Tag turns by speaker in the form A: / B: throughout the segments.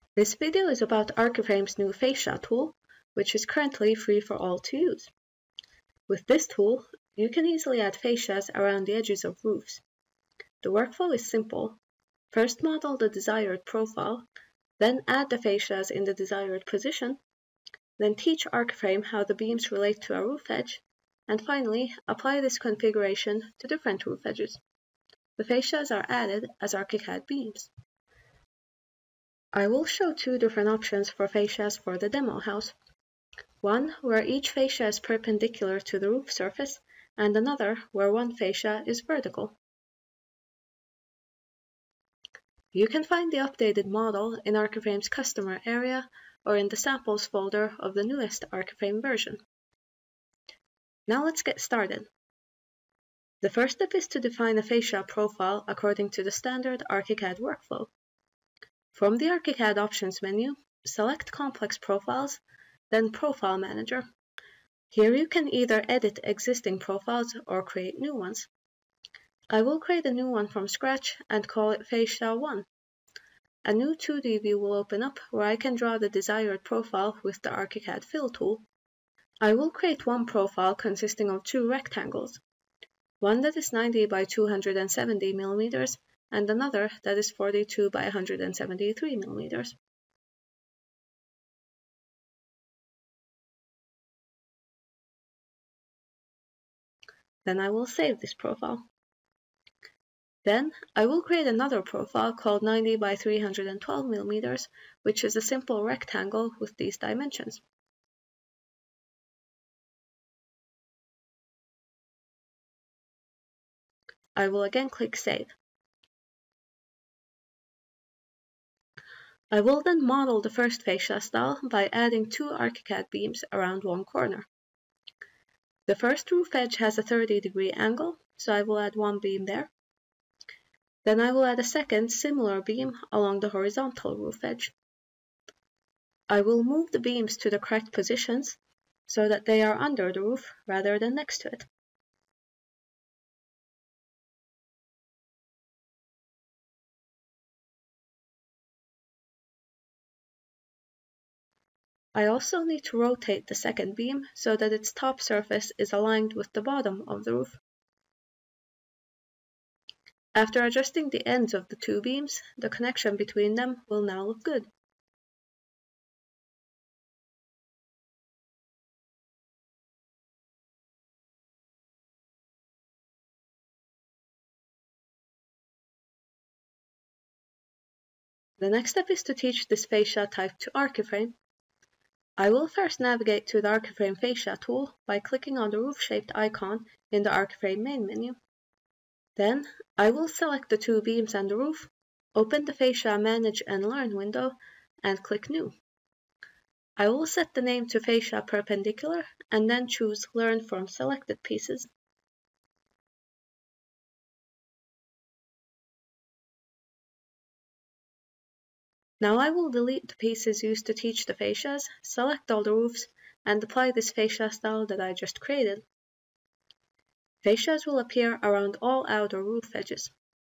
A: This video is about ArchiFrame's new Fascia tool, which is currently free for all to use. With this tool, you can easily add fascias around the edges of roofs. The workflow is simple. First model the desired profile, then add the fascias in the desired position, then teach ArchiFrame how the beams relate to a roof edge, and finally apply this configuration to different roof edges. The fascias are added as ArchiCAD beams. I will show two different options for fascias for the demo house. One where each fascia is perpendicular to the roof surface, and another where one fascia is vertical. You can find the updated model in ArchiFrame's customer area or in the samples folder of the newest ArchiFrame version. Now let's get started. The first step is to define a fascia profile according to the standard ArchiCAD workflow. From the ArchiCAD Options menu, select Complex Profiles, then Profile Manager. Here you can either edit existing profiles or create new ones. I will create a new one from scratch and call it Fascia 1. A new 2D view will open up where I can draw the desired profile with the ArchiCAD Fill tool. I will create one profile consisting of two rectangles, one that is 90 by 270 mm and another that is 42 by 173 mm. Then I will save this profile. Then I will create another profile called 90 by 312 mm, which is a simple rectangle with these dimensions. I will again click Save. I will then model the first fascia style by adding two ArchiCAD beams around one corner. The first roof edge has a 30-degree angle, so I will add one beam there. Then I will add a second similar beam along the horizontal roof edge. I will move the beams to the correct positions so that they are under the roof rather than next to it. I also need to rotate the second beam so that its top surface is aligned with the bottom of the roof. After adjusting the ends of the two beams, the connection between them will now look good. The next step is to teach this fascia type to ArchiFrame. I will first navigate to the ArchiFrame Fascia tool by clicking on the roof-shaped icon in the ArchiFrame main menu. Then I will select the two beams and the roof, open the Fascia Manage and Learn window, and click New. I will set the name to Fascia Perpendicular and then choose Learn from Selected Pieces. Now I will delete the pieces used to teach the fascias, select all the roofs, and apply this fascia style that I just created. Fascias will appear around all outer roof edges.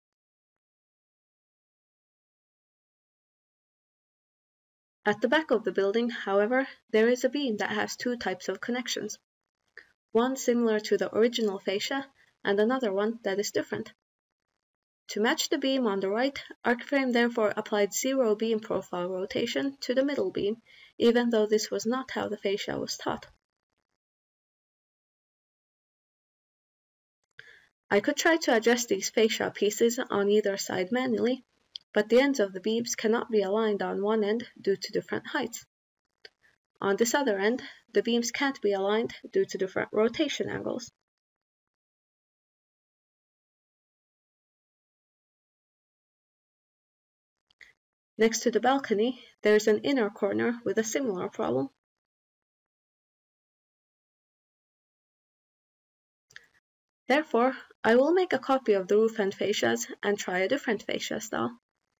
A: At the back of the building, however, there is a beam that has two types of connections. One similar to the original fascia, and another one that is different. To match the beam on the right, ArchiFrame therefore applied 0 beam profile rotation to the middle beam, even though this was not how the fascia was taught. I could try to adjust these fascia pieces on either side manually, but the ends of the beams cannot be aligned on one end due to different heights. On this other end, the beams can't be aligned due to different rotation angles. Next to the balcony, there is an inner corner with a similar problem. Therefore, I will make a copy of the roof and fascias and try a different fascia style.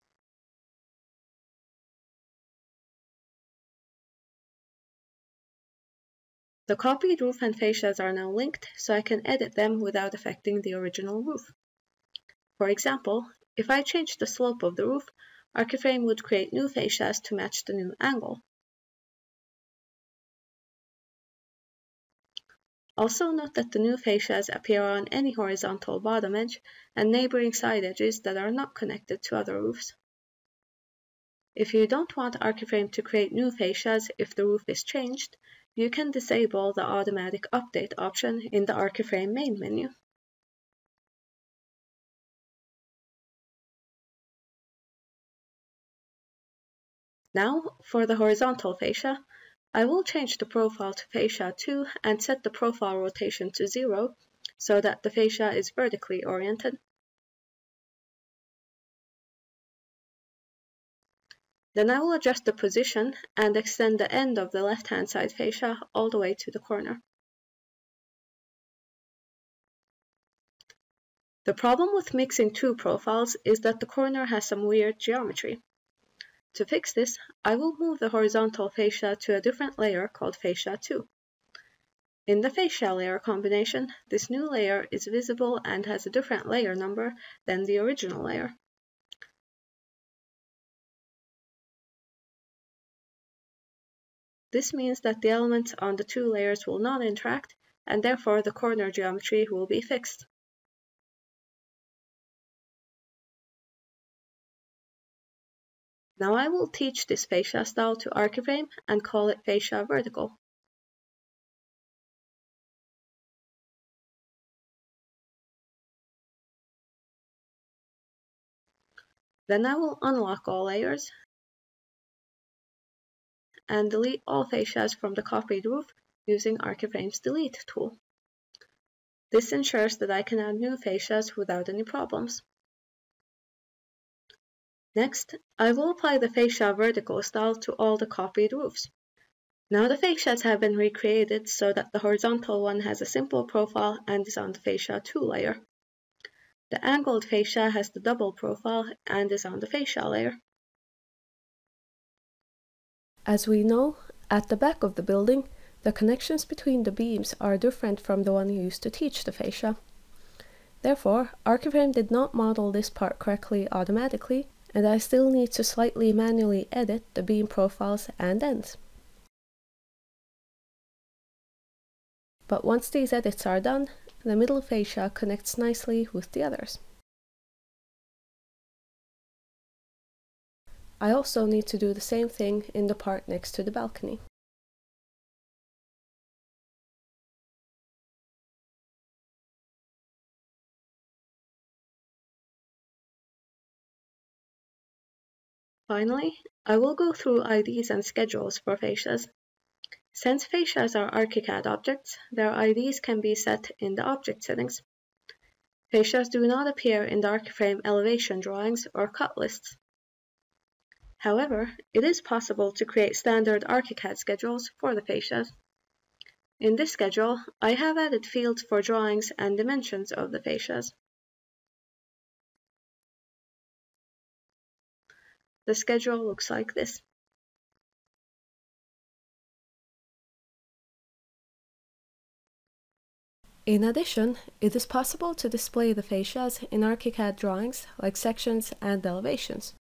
A: The copied roof and fascias are now linked, so I can edit them without affecting the original roof. For example, if I change the slope of the roof, ArchiFrame would create new fascias to match the new angle. Also note that the new fascias appear on any horizontal bottom edge and neighboring side edges that are not connected to other roofs. If you don't want ArchiFrame to create new fascias if the roof is changed, you can disable the automatic update option in the ArchiFrame main menu. Now, for the horizontal fascia, I will change the profile to fascia 2 and set the profile rotation to 0 so that the fascia is vertically oriented. Then I will adjust the position and extend the end of the left-hand side fascia all the way to the corner. The problem with mixing two profiles is that the corner has some weird geometry. To fix this, I will move the horizontal fascia to a different layer called fascia 2. In the fascia layer combination, this new layer is visible and has a different layer number than the original layer. This means that the elements on the two layers will not interact, and therefore the corner geometry will be fixed. Now I will teach this fascia style to ArchiFrame and call it fascia vertical. Then I will unlock all layers and delete all fascias from the copied roof using ArchiFrame's delete tool. This ensures that I can add new fascias without any problems. Next, I will apply the fascia vertical style to all the copied roofs. Now the fascias have been recreated so that the horizontal one has a simple profile and is on the fascia 2 layer. The angled fascia has the double profile and is on the fascia layer.
B: As we know, at the back of the building, the connections between the beams are different from the one used to teach the fascia. Therefore, ArchiFrame did not model this part correctly automatically, and I still need to slightly manually edit the beam profiles and ends. But once these edits are done, the middle fascia connects nicely with the others. I also need to do the same thing in the part next to the balcony.
A: Finally, I will go through IDs and schedules for fascias. Since fascias are ArchiCAD objects, their IDs can be set in the object settings. Fascias do not appear in the ArchiFrame elevation drawings or cut lists. However, it is possible to create standard ArchiCAD schedules for the fascias. In this schedule, I have added fields for drawings and dimensions of the fascias. The schedule looks like this.
B: In addition, it is possible to display the fascias in ArchiCAD drawings like sections and elevations.